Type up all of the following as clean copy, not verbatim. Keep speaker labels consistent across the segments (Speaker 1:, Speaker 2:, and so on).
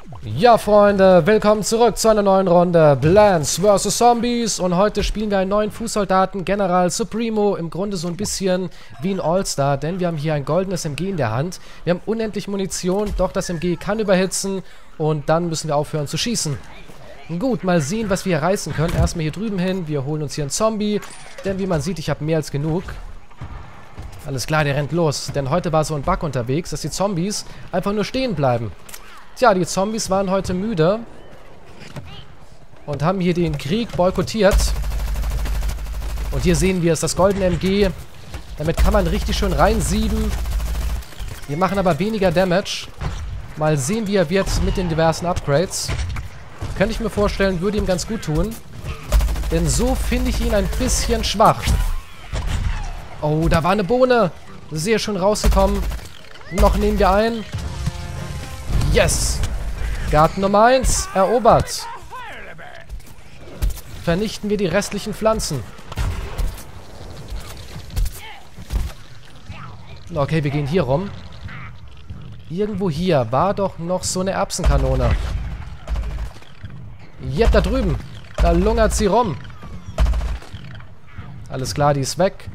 Speaker 1: Ja, Freunde, willkommen zurück zu einer neuen Runde Plants vs. Zombies. Und heute spielen wir einen neuen Fußsoldaten, General Supremo. Im Grunde so ein bisschen wie ein All-Star, denn wir haben hier ein goldenes MG in der Hand. Wir haben unendlich Munition, doch das MG kann überhitzen und dann müssen wir aufhören zu schießen. Gut, mal sehen, was wir hier reißen können. Erstmal hier drüben hin, wir holen uns hier einen Zombie, denn wie man sieht, ich habe mehr als genug. Alles klar, der rennt los, denn heute war so ein Bug unterwegs, dass die Zombies einfach nur stehen bleiben. Tja, die Zombies waren heute müde und haben hier den Krieg boykottiert. Und hier sehen wir es, das goldene MG. Damit kann man richtig schön reinsieben. Wir machen aber weniger Damage. Mal sehen, wie er wird mit den diversen Upgrades. Könnte ich mir vorstellen, würde ihm ganz gut tun. Denn so finde ich ihn ein bisschen schwach. Oh, da war eine Bohne. Sehr schön rausgekommen. Noch nehmen wir ein. Yes! Garten Nummer 1 erobert. Vernichten wir die restlichen Pflanzen. Okay, wir gehen hier rum. Irgendwo hier war doch noch so eine Erbsenkanone. Yep, da drüben. Da lungert sie rum. Alles klar, die ist weg.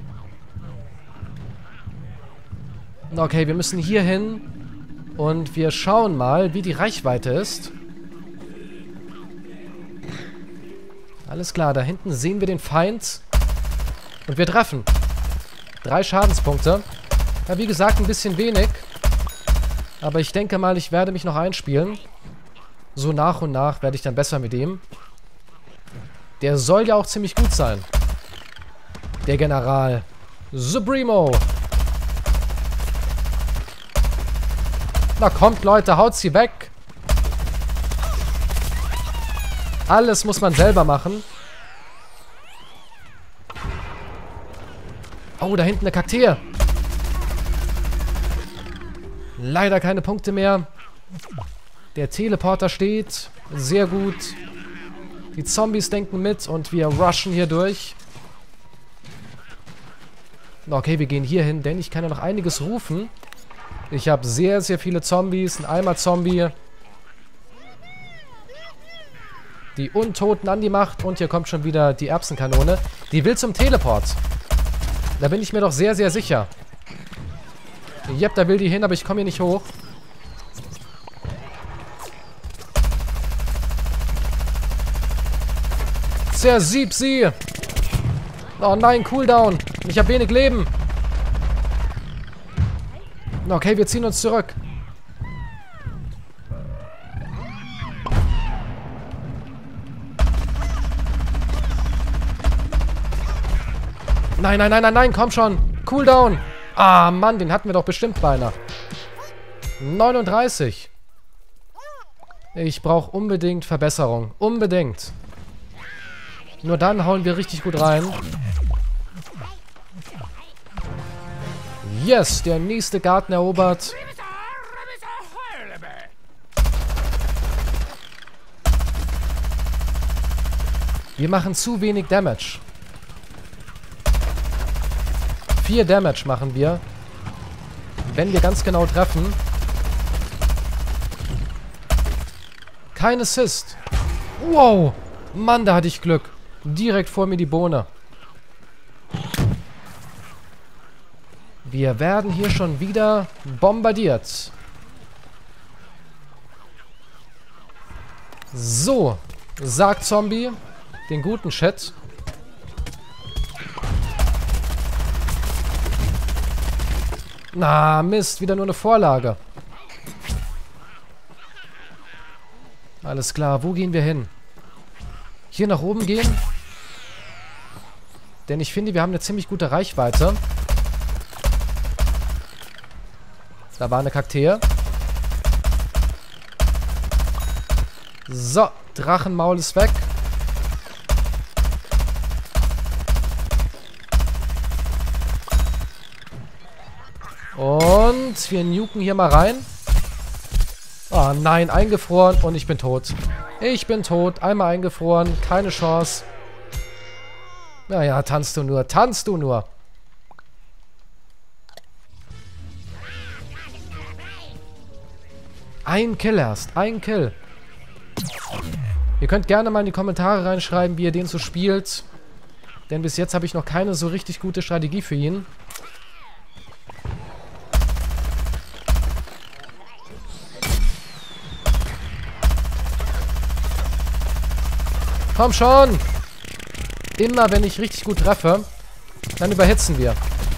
Speaker 1: Okay, wir müssen hier hin. Und wir schauen mal, wie die Reichweite ist. Alles klar, da hinten sehen wir den Feind. Und wir treffen. 3 Schadenspunkte. Ja, wie gesagt, ein bisschen wenig. Aber ich denke mal, ich werde mich noch einspielen. So nach und nach werde ich dann besser mit dem. Der soll ja auch ziemlich gut sein. Der General Supremo. Na kommt, Leute, haut sie weg. Alles muss man selber machen. Oh, da hinten eine Kakteen. Leider keine Punkte mehr. Der Teleporter steht. Sehr gut. Die Zombies denken mit und wir rushen hier durch. Okay, wir gehen hier hin, denn ich kann ja noch einiges rufen. Ich habe sehr, sehr viele Zombies. Ein Eimer-Zombie. Die Untoten an die Macht. Und hier kommt schon wieder die Erbsenkanone. Die will zum Teleport. Da bin ich mir doch sehr, sehr sicher. Jep, da will die hin, aber ich komme hier nicht hoch. Zersieb sie! Oh nein, Cooldown. Ich habe wenig Leben. Okay, wir ziehen uns zurück. Nein, nein, nein, nein, nein, komm schon. Cooldown. Ah, Mann, den hatten wir doch bestimmt beinahe. 39. Ich brauche unbedingt Verbesserung. Unbedingt. Nur dann hauen wir richtig gut rein. Yes, der nächste Garten erobert. Wir machen zu wenig Damage. 4 Damage machen wir. Wenn wir ganz genau treffen. Kein Assist. Wow. Mann, da hatte ich Glück. Direkt vor mir die Bohne. Wir werden hier schon wieder bombardiert. So, sagt Zombie den guten Chat. Na, Mist, wieder nur eine Vorlage. Alles klar, wo gehen wir hin? Hier nach oben gehen? Denn ich finde, wir haben eine ziemlich gute Reichweite. Da war eine Kakteen. So, Drachenmaul ist weg. Und wir nuken hier mal rein. Oh nein, eingefroren und ich bin tot. Ich bin tot, einmal eingefroren, keine Chance. Naja, tanzt du nur, tanzt du nur. Ein Kill erst. Ein Kill. könnt gerne mal in die Kommentare reinschreiben, wie ihr den so spielt. Denn bis jetzt habe ich noch keine so richtig gute Strategie für ihn. Komm schon! Immer wenn ich richtig gut treffe, dann überhitzen wir.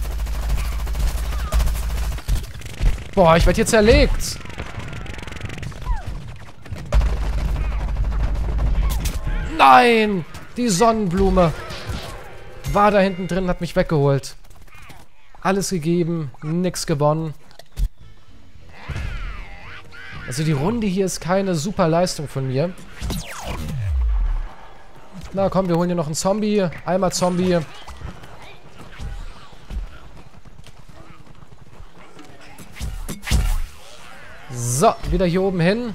Speaker 1: Boah, ich werde hier zerlegt. Nein! Die Sonnenblume war da hinten drin, hat mich weggeholt. Alles gegeben, nix gewonnen. Also die Runde hier ist keine super Leistung von mir. Na komm, wir holen hier noch einen Zombie. Einmal Zombie. So, wieder hier oben hin.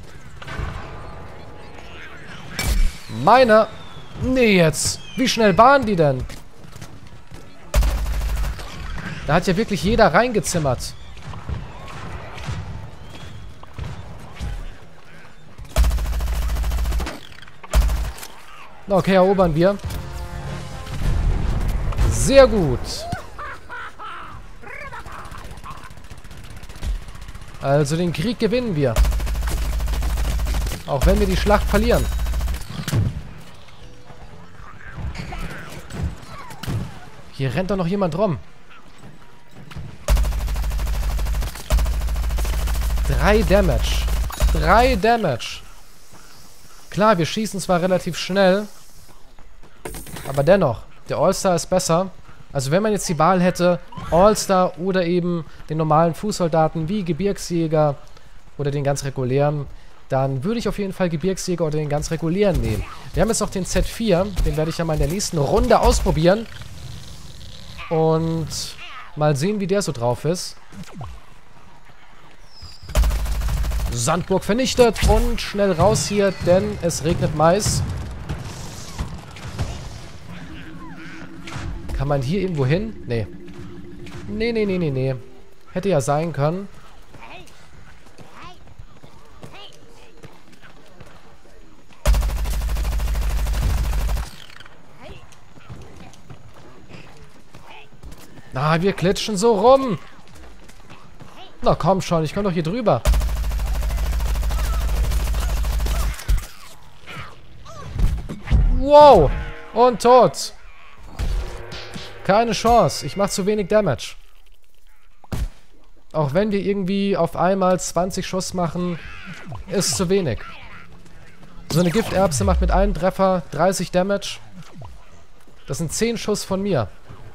Speaker 1: Meine. Nee, jetzt. Wie schnell waren die denn? Da hat ja wirklich jeder reingezimmert. Okay, erobern wir. Sehr gut. Also den Krieg gewinnen wir. Auch wenn wir die Schlacht verlieren. Hier rennt doch noch jemand rum. 3 Damage. 3 Damage. Klar, wir schießen zwar relativ schnell. Aber dennoch, der All-Star ist besser. Also wenn man jetzt die Wahl hätte, All-Star oder eben den normalen Fußsoldaten wie Gebirgsjäger oder den ganz regulären, dann würde ich auf jeden Fall Gebirgsjäger oder den ganz regulären nehmen. Wir haben jetzt noch den Z4, den werde ich ja mal in der nächsten Runde ausprobieren. Und mal sehen, wie der so drauf ist. Sandburg vernichtet und schnell raus hier, denn es regnet Mais. Kann man hier irgendwo hin? Nee. Nee. Hätte ja sein können. Na, wir klitschen so rum. Na komm schon, ich komme doch hier drüber. Wow. Und tot. Keine Chance. Ich mache zu wenig Damage. Auch wenn wir irgendwie auf einmal 20 Schuss machen, ist zu wenig. So eine Gifterbse macht mit einem Treffer 30 Damage. Das sind 10 Schuss von mir.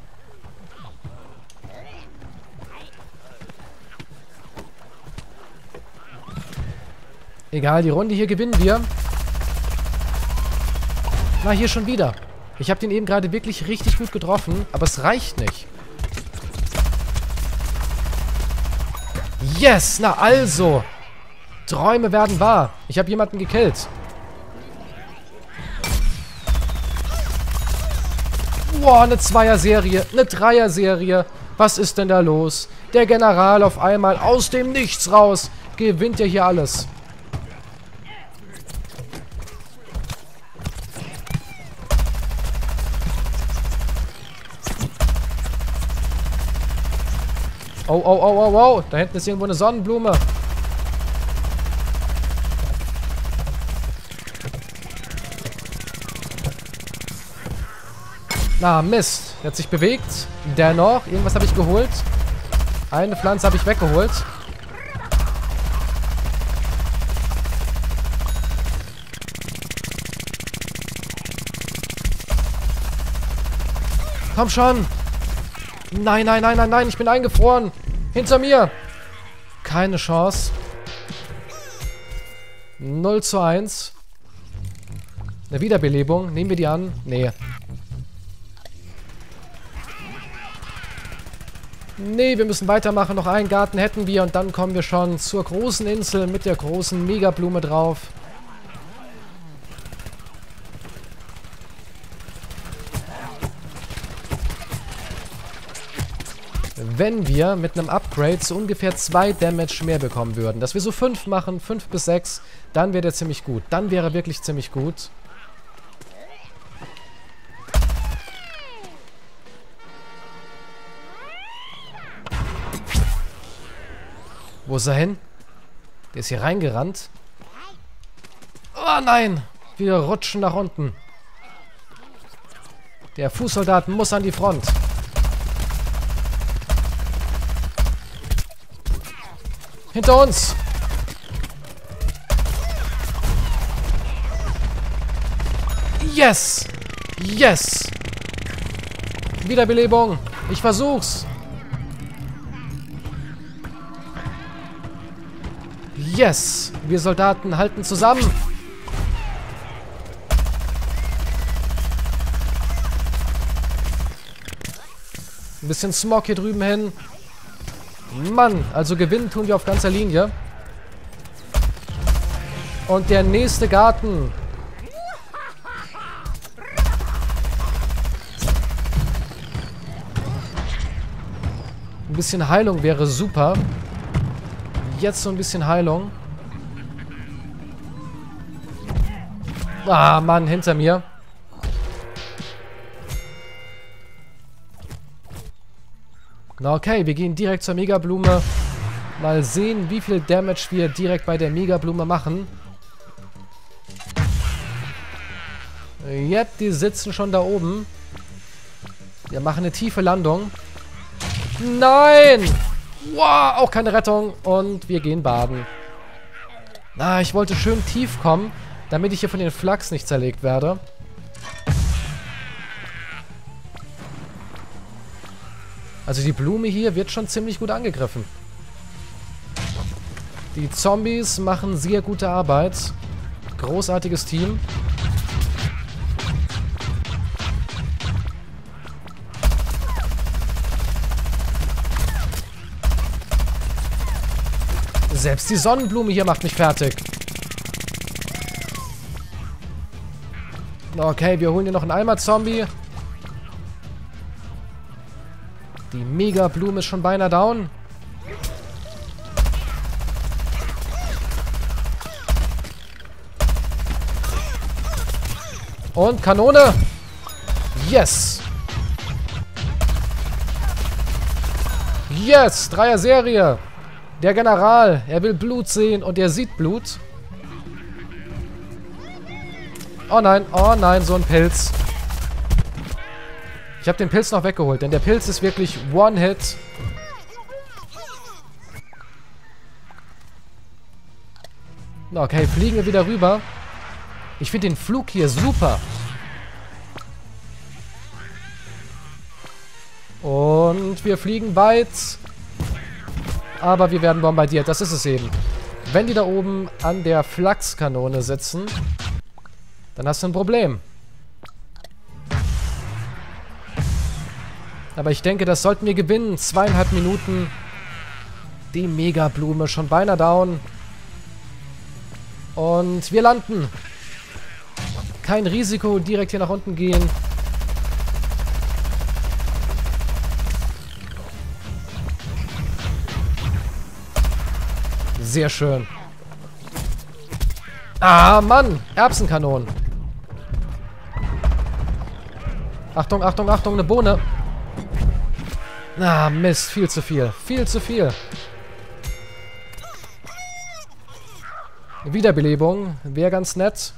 Speaker 1: Egal, die Runde hier gewinnen wir. Na, hier schon wieder. Ich habe den eben gerade wirklich richtig gut getroffen, aber es reicht nicht. Yes, na also. Träume werden wahr. Ich habe jemanden gekillt. Boah, eine Zweier-Serie, eine Dreier-Serie. Was ist denn da los? Der General auf einmal aus dem Nichts raus. Gewinnt ja hier alles. Oh. Da hinten ist irgendwo eine Sonnenblume. Na, Mist. Er hat sich bewegt. Dennoch, irgendwas habe ich geholt. Eine Pflanze habe ich weggeholt. Komm schon. Nein, ich bin eingefroren. Hinter mir. Keine Chance. 0:1. Eine Wiederbelebung. Nehmen wir die an? Nee. Nee, wir müssen weitermachen. Noch einen Garten hätten wir und dann kommen wir schon zur großen Insel mit der großen Megablume drauf. wenn wir mit einem Upgrade so ungefähr 2 Damage mehr bekommen würden. Dass wir so 5 machen, 5 bis 6, dann wäre der ziemlich gut. Dann wäre er wirklich ziemlich gut. Wo ist er hin? Der ist hier reingerannt. Oh nein! Wir rutschen nach unten. Der Fußsoldat muss an die Front. Hinter uns! Yes! Yes! Wiederbelebung! Ich versuch's! Yes! Wir Soldaten halten zusammen! Ein bisschen Smog hier drüben hin. Mann, also gewinnen tun wir auf ganzer Linie. Und der nächste Garten. Ein bisschen Heilung wäre super. Jetzt so ein bisschen Heilung. Ah, Mann, hinter mir. Na okay, wir gehen direkt zur Megablume. Mal sehen, wie viel Damage wir direkt bei der Megablume machen. Yep, die sitzen schon da oben. Wir machen eine tiefe Landung. Nein! Wow, auch keine Rettung. Und wir gehen baden. Ah, ich wollte schön tief kommen, damit ich hier von den Flaks nicht zerlegt werde. Also die Blume hier wird schon ziemlich gut angegriffen. Die Zombies machen sehr gute Arbeit. Großartiges Team. Selbst die Sonnenblume hier macht mich fertig. Okay, wir holen hier noch einen Eimer-Zombie. Die Megablume ist schon beinahe down. Und Kanone. Yes. Yes, Dreier-Serie. Der General, er will Blut sehen und er sieht Blut. Oh nein, so ein Pilz. Ich habe den Pilz noch weggeholt, denn der Pilz ist wirklich One-Hit. Okay, fliegen wir wieder rüber. Ich finde den Flug hier super. Und wir fliegen weit. Aber wir werden bombardiert, das ist es eben. Wenn die da oben an der Flachskanone sitzen, dann hast du ein Problem. Aber ich denke, das sollten wir gewinnen. 2,5 Minuten. Die Megablume schon beinahe down. Und wir landen. Kein Risiko, direkt hier nach unten gehen. Sehr schön. Ah, Mann. Erbsenkanonen. Achtung, Achtung, Achtung, eine Bohne. Ah, Mist. Viel zu viel. Viel zu viel. Wiederbelebung. Wäre ganz nett.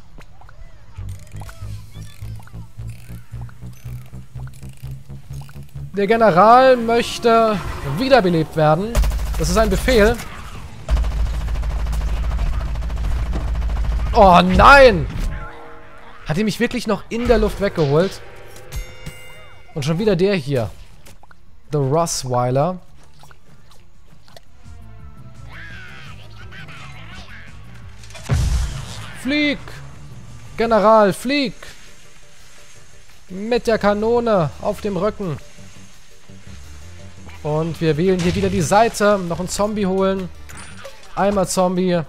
Speaker 1: Der General möchte wiederbelebt werden. Das ist ein Befehl. Oh nein! Hat er mich wirklich noch in der Luft weggeholt? Und schon wieder der hier. The Rossweiler. Flieg! General, flieg! Mit der Kanone auf dem Rücken. Und wir wählen hier wieder die Seite. Noch einen Zombie holen. Einmal Zombie.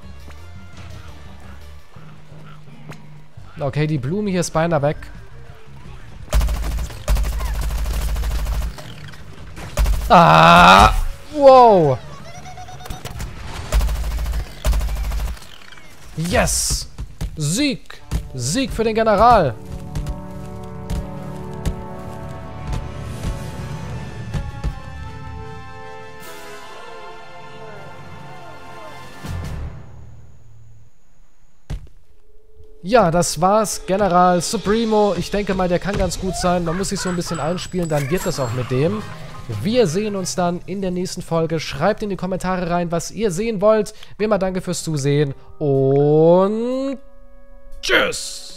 Speaker 1: Okay, die Blume hier ist beinahe weg. Ah! Wow! Yes! Sieg! Sieg für den General! Ja, das war's. General Supremo. Ich denke mal, der kann ganz gut sein. Man muss sich so ein bisschen einspielen, dann wird das auch mit dem. Wir sehen uns dann in der nächsten Folge. Schreibt in die Kommentare rein, was ihr sehen wollt. Wie immer, danke fürs Zusehen und tschüss!